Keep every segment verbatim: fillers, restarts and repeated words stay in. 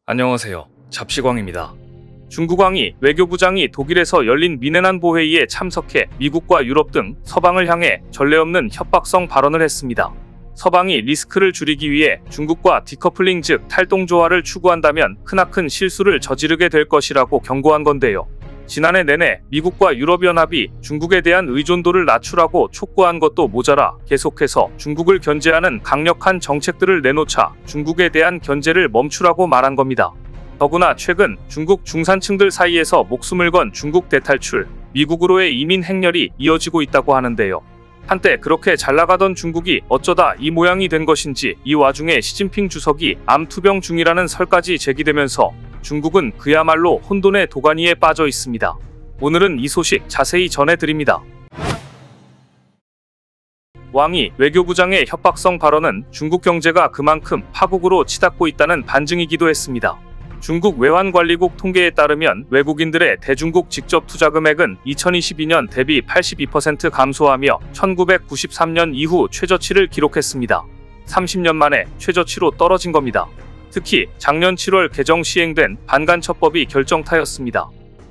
안녕하세요. 잡시광입니다. 중국왕이 외교부장이 독일에서 열린 미네난보 회의에 참석해 미국과 유럽 등 서방을 향해 전례 없는 협박성 발언을 했습니다. 서방이 리스크를 줄이기 위해 중국과 디커플링 즉 탈동조화를 추구한다면 크나큰 실수를 저지르게 될 것이라고 경고한 건데요. 지난해 내내 미국과 유럽연합이 중국에 대한 의존도를 낮추라고 촉구한 것도 모자라 계속해서 중국을 견제하는 강력한 정책들을 내놓자 중국에 대한 견제를 멈추라고 말한 겁니다. 더구나 최근 중국 중산층들 사이에서 목숨을 건 중국 대탈출, 미국으로의 이민 행렬이 이어지고 있다고 하는데요. 한때 그렇게 잘나가던 중국이 어쩌다 이 모양이 된 것인지 이 와중에 시진핑 주석이 암투병 중이라는 설까지 제기되면서 중국은 그야말로 혼돈의 도가니에 빠져 있습니다. 오늘은 이 소식 자세히 전해드립니다. 왕이 외교부장의 협박성 발언은 중국 경제가 그만큼 파국으로 치닫고 있다는 반증이기도 했습니다. 중국 외환관리국 통계에 따르면 외국인들의 대중국 직접 투자 금액은 이천이십이 년 대비 팔십이 퍼센트 감소하며 천구백구십삼 년 이후 최저치를 기록했습니다. 삼십 년 만에 최저치로 떨어진 겁니다. 특히 작년 칠월 개정 시행된 반간첩법이 결정타였습니다.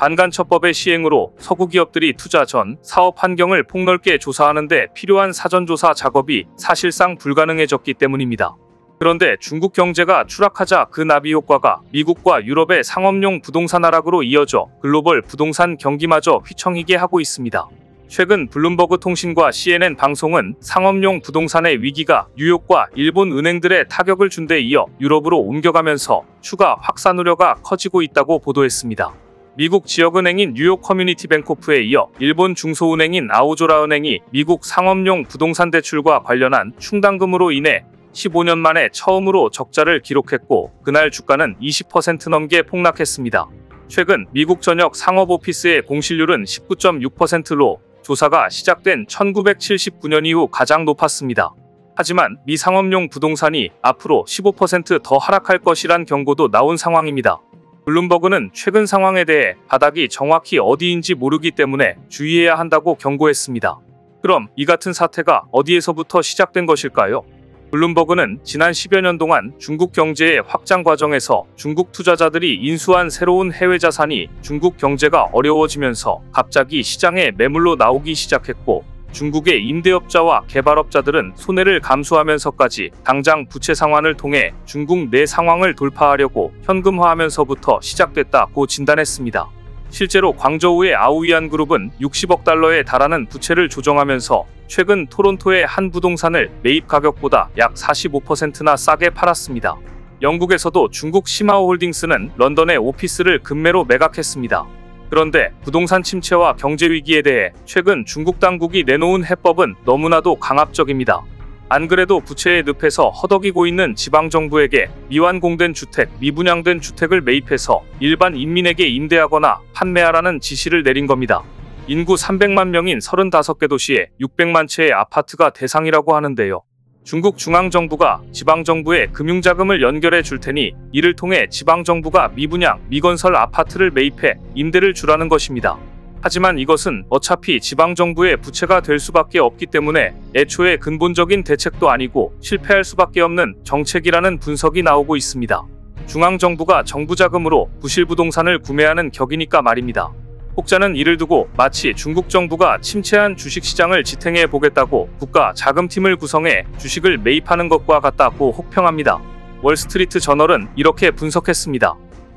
반간첩법의 시행으로 서구 기업들이 투자 전 사업 환경을 폭넓게 조사하는 데 필요한 사전조사 작업이 사실상 불가능해졌기 때문입니다. 그런데 중국 경제가 추락하자 그 나비 효과가 미국과 유럽의 상업용 부동산 하락으로 이어져 글로벌 부동산 경기마저 휘청이게 하고 있습니다. 최근 블룸버그 통신과 씨엔엔 방송은 상업용 부동산의 위기가 뉴욕과 일본 은행들의 타격을 준 데 이어 유럽으로 옮겨가면서 추가 확산 우려가 커지고 있다고 보도했습니다. 미국 지역은행인 뉴욕 커뮤니티 뱅코프에 이어 일본 중소은행인 아오조라 은행이 미국 상업용 부동산 대출과 관련한 충당금으로 인해 십오 년 만에 처음으로 적자를 기록했고 그날 주가는 이십 퍼센트 넘게 폭락했습니다. 최근 미국 전역 상업 오피스의 공실률은 십구 점 육 퍼센트로 조사가 시작된 천구백칠십구 년 이후 가장 높았습니다. 하지만 미 상업용 부동산이 앞으로 십오 퍼센트 더 하락할 것이란 경고도 나온 상황입니다. 블룸버그는 최근 상황에 대해 바닥이 정확히 어디인지 모르기 때문에 주의해야 한다고 경고했습니다. 그럼 이 같은 사태가 어디에서부터 시작된 것일까요? 블룸버그는 지난 십여 년 동안 중국 경제의 확장 과정에서 중국 투자자들이 인수한 새로운 해외 자산이 중국 경제가 어려워지면서 갑자기 시장에 매물로 나오기 시작했고 중국의 임대업자와 개발업자들은 손해를 감수하면서까지 당장 부채 상환을 통해 중국 내 상황을 돌파하려고 현금화하면서부터 시작됐다고 진단했습니다. 실제로 광저우의 아오이안 그룹은 육십억 달러에 달하는 부채를 조정하면서 최근 토론토의 한 부동산을 매입 가격보다 약 사십오 퍼센트나 싸게 팔았습니다. 영국에서도 중국 시마오 홀딩스는 런던의 오피스를 급매로 매각했습니다. 그런데 부동산 침체와 경제 위기에 대해 최근 중국 당국이 내놓은 해법은 너무나도 강압적입니다. 안 그래도 부채의 늪에서 허덕이고 있는 지방정부에게 미완공된 주택, 미분양된 주택을 매입해서 일반 인민에게 임대하거나 판매하라는 지시를 내린 겁니다. 인구 삼백만 명인 서른다섯 개 도시에 육백만 채의 아파트가 대상이라고 하는데요. 중국 중앙정부가 지방정부에 금융자금을 연결해 줄 테니 이를 통해 지방정부가 미분양, 미건설 아파트를 매입해 임대를 주라는 것입니다. 하지만 이것은 어차피 지방정부의 부채가 될 수밖에 없기 때문에 애초에 근본적인 대책도 아니고 실패할 수밖에 없는 정책이라는 분석이 나오고 있습니다. 중앙정부가 정부 자금으로 부실부동산을 구매하는 격이니까 말입니다. 혹자는 이를 두고 마치 중국 정부가 침체한 주식시장을 지탱해 보겠다고 국가 자금팀을 구성해 주식을 매입하는 것과 같다고 혹평합니다. 월스트리트 저널은 이렇게 분석했습니다.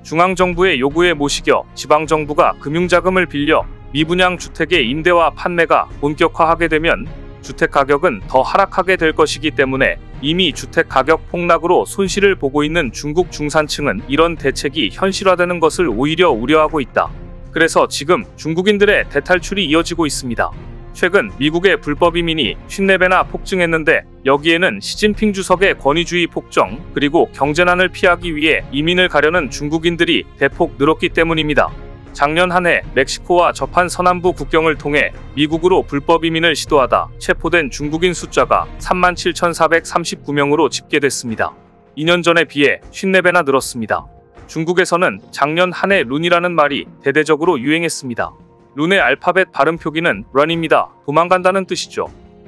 중앙정부의 요구에 못 이겨 지방정부가 금융자금을 빌려 미분양 주택의 임대와 판매가 본격화하게 되면 주택가격은 더 하락하게 될 것이기 때문에 이미 주택가격 폭락으로 손실을 보고 있는 중국 중산층은 이런 대책이 현실화되는 것을 오히려 우려하고 있다. 그래서 지금 중국인들의 대탈출이 이어지고 있습니다. 최근 미국의 불법 이민이 오십사 배나 폭증했는데 여기에는 시진핑 주석의 권위주의 폭정 그리고 경제난을 피하기 위해 이민을 가려는 중국인들이 대폭 늘었기 때문입니다. 작년 한 해 멕시코와 접한 서남부 국경을 통해 미국으로 불법 이민을 시도하다 체포된 중국인 숫자가 삼만 칠천사백삼십구 명으로 집계됐습니다. 이 년 전에 비해 오십사 배나 늘었습니다. 중국에서는 작년 한 해 룬이라는 말이 대대적으로 유행했습니다. 룬의 알파벳 발음 표기는 run입니다. 도망간다는 뜻이죠.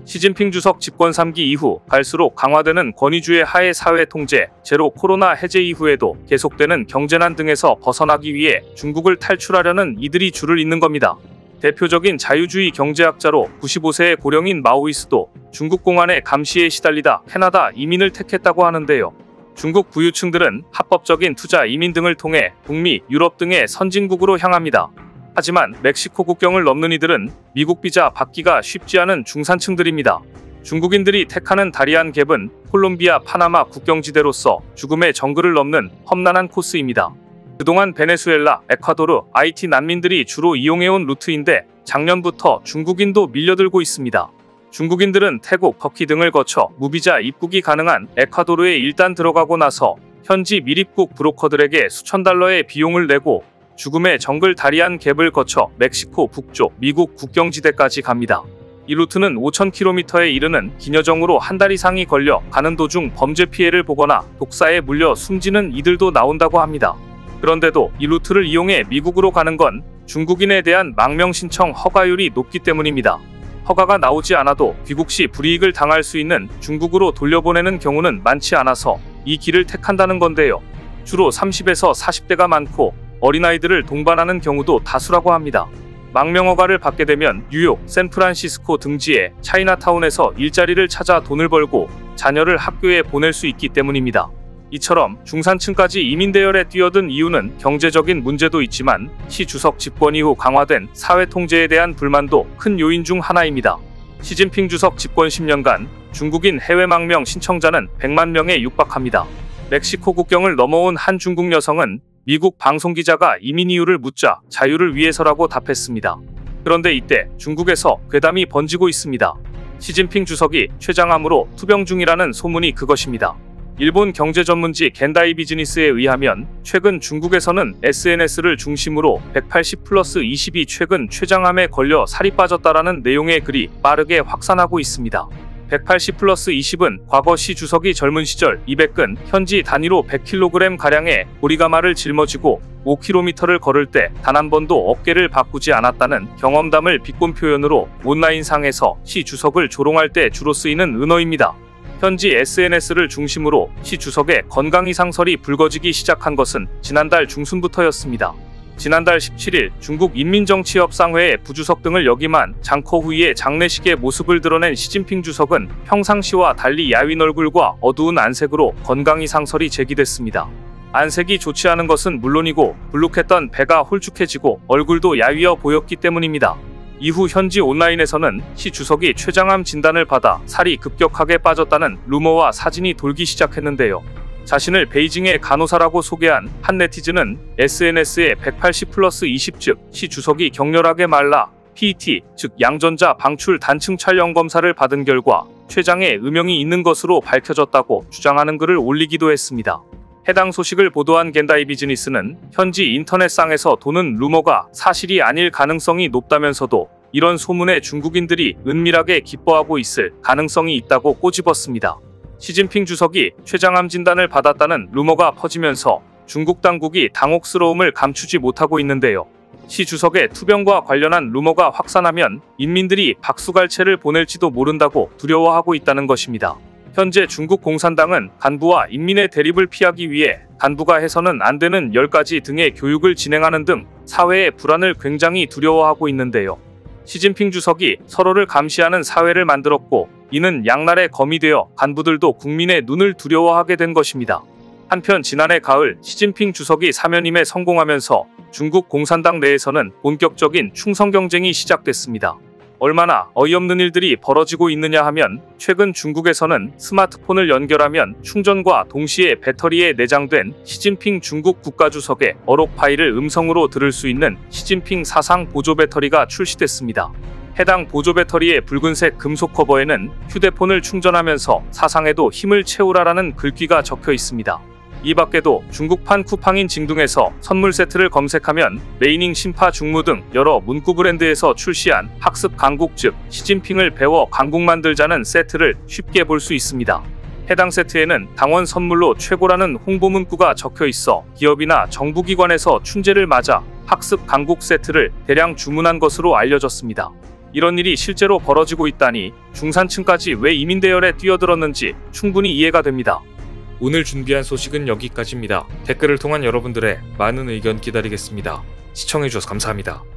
시진핑 주석 집권 삼 기 이후 갈수록 강화되는 권위주의 하에 사회 통제, 제로 코로나 해제 이후에도 계속되는 경제난 등에서 벗어나기 위해 중국을 탈출하려는 이들이 줄을 잇는 겁니다. 대표적인 자유주의 경제학자로 구십오 세의 고령인 마오이스도 중국 공안의 감시에 시달리다 캐나다 이민을 택했다고 하는데요. 중국 부유층들은 합법적인 투자 이민 등을 통해 북미, 유럽 등의 선진국으로 향합니다. 하지만 멕시코 국경을 넘는 이들은 미국 비자 받기가 쉽지 않은 중산층들입니다. 중국인들이 택하는 다리안 갭은 콜롬비아, 파나마 국경지대로서 죽음의 정글을 넘는 험난한 코스입니다. 그동안 베네수엘라, 에콰도르, 아이티 난민들이 주로 이용해온 루트인데 작년부터 중국인도 밀려들고 있습니다. 중국인들은 태국, 터키 등을 거쳐 무비자 입국이 가능한 에콰도르에 일단 들어가고 나서 현지 밀입국 브로커들에게 수천 달러의 비용을 내고 죽음의 정글 다리안 갭을 거쳐 멕시코 북쪽 미국 국경지대까지 갑니다. 이 루트는 오천 킬로미터에 이르는 긴 여정으로 한 달 이상이 걸려 가는 도중 범죄 피해를 보거나 독사에 물려 숨지는 이들도 나온다고 합니다. 그런데도 이 루트를 이용해 미국으로 가는 건 중국인에 대한 망명 신청 허가율이 높기 때문입니다. 허가가 나오지 않아도 귀국 시 불이익을 당할 수 있는 중국으로 돌려보내는 경우는 많지 않아서 이 길을 택한다는 건데요. 주로 삼십에서 사십 대가 많고 어린아이들을 동반하는 경우도 다수라고 합니다. 망명허가를 받게 되면 뉴욕, 샌프란시스코 등지의 차이나타운에서 일자리를 찾아 돈을 벌고 자녀를 학교에 보낼 수 있기 때문입니다. 이처럼 중산층까지 이민 대열에 뛰어든 이유는 경제적인 문제도 있지만 시 주석 집권 이후 강화된 사회 통제에 대한 불만도 큰 요인 중 하나입니다. 시진핑 주석 집권 십 년간 중국인 해외 망명 신청자는 백만 명에 육박합니다. 멕시코 국경을 넘어온 한 중국 여성은 미국 방송기자가 이민 이유를 묻자 자유를 위해서라고 답했습니다. 그런데 이때 중국에서 괴담이 번지고 있습니다. 시진핑 주석이 췌장암으로 투병 중이라는 소문이 그것입니다. 일본 경제 전문지 겐다이 비즈니스에 의하면 최근 중국에서는 에스엔에스를 중심으로 백팔십 플러스 이십이 최근 췌장암에 걸려 살이 빠졌다라는 내용의 글이 빠르게 확산하고 있습니다. 백팔십 플러스 이십은 과거 시 주석이 젊은 시절 이백 근 현지 단위로 백 킬로그램 가량의 보리가마를 짊어지고 오 킬로미터를 걸을 때 단 한 번도 어깨를 바꾸지 않았다는 경험담을 비꼰 표현으로 온라인상에서 시 주석을 조롱할 때 주로 쓰이는 은어입니다. 현지 에스엔에스를 중심으로 시 주석의 건강 이상설이 불거지기 시작한 것은 지난달 중순부터였습니다. 지난달 십칠 일 중국 인민정치협상회의 부주석 등을 역임한 장커후이의 장례식의 모습을 드러낸 시진핑 주석은 평상시와 달리 야윈 얼굴과 어두운 안색으로 건강 이상설이 제기됐습니다. 안색이 좋지 않은 것은 물론이고 불룩했던 배가 홀쭉해지고 얼굴도 야위어 보였기 때문입니다. 이후 현지 온라인에서는 시 주석이 췌장암 진단을 받아 살이 급격하게 빠졌다는 루머와 사진이 돌기 시작했는데요. 자신을 베이징의 간호사라고 소개한 한 네티즌은 에스엔에스에 백팔십 플러스 이십 즉 시 주석이 격렬하게 말라 피이티 즉 양전자 방출 단층 촬영 검사를 받은 결과 췌장에 음영이 있는 것으로 밝혀졌다고 주장하는 글을 올리기도 했습니다. 해당 소식을 보도한 겐다이 비즈니스는 현지 인터넷상에서 도는 루머가 사실이 아닐 가능성이 높다면서도 이런 소문에 중국인들이 은밀하게 기뻐하고 있을 가능성이 있다고 꼬집었습니다. 시진핑 주석이 췌장암 진단을 받았다는 루머가 퍼지면서 중국 당국이 당혹스러움을 감추지 못하고 있는데요. 시 주석의 투병과 관련한 루머가 확산하면 인민들이 박수갈채를 보낼지도 모른다고 두려워하고 있다는 것입니다. 현재 중국 공산당은 간부와 인민의 대립을 피하기 위해 간부가 해서는 안 되는 열 가지 등의 교육을 진행하는 등 사회의 불안을 굉장히 두려워하고 있는데요. 시진핑 주석이 서로를 감시하는 사회를 만들었고 이는 양날의 검이 되어 간부들도 국민의 눈을 두려워하게 된 것입니다. 한편 지난해 가을 시진핑 주석이 사면임에 성공하면서 중국 공산당 내에서는 본격적인 충성 경쟁이 시작됐습니다. 얼마나 어이없는 일들이 벌어지고 있느냐 하면 최근 중국에서는 스마트폰을 연결하면 충전과 동시에 배터리에 내장된 시진핑 중국 국가주석의 어록 파일을 음성으로 들을 수 있는 시진핑 사상 보조 배터리가 출시됐습니다. 해당 보조 배터리의 붉은색 금속 커버에는 휴대폰을 충전하면서 사상에도 힘을 채우라라는 글귀가 적혀 있습니다. 이 밖에도 중국판 쿠팡인 징둥에서 선물 세트를 검색하면 레이닝 신파 중무 등 여러 문구 브랜드에서 출시한 학습 강국 즉 시진핑을 배워 강국 만들자는 세트를 쉽게 볼 수 있습니다. 해당 세트에는 당원 선물로 최고라는 홍보 문구가 적혀 있어 기업이나 정부기관에서 춘제를 맞아 학습 강국 세트를 대량 주문한 것으로 알려졌습니다. 이런 일이 실제로 벌어지고 있다니 중산층까지 왜 이민 대열에 뛰어들었는지 충분히 이해가 됩니다. 오늘 준비한 소식은 여기까지입니다. 댓글을 통한 여러분들의 많은 의견 기다리겠습니다. 시청해주셔서 감사합니다.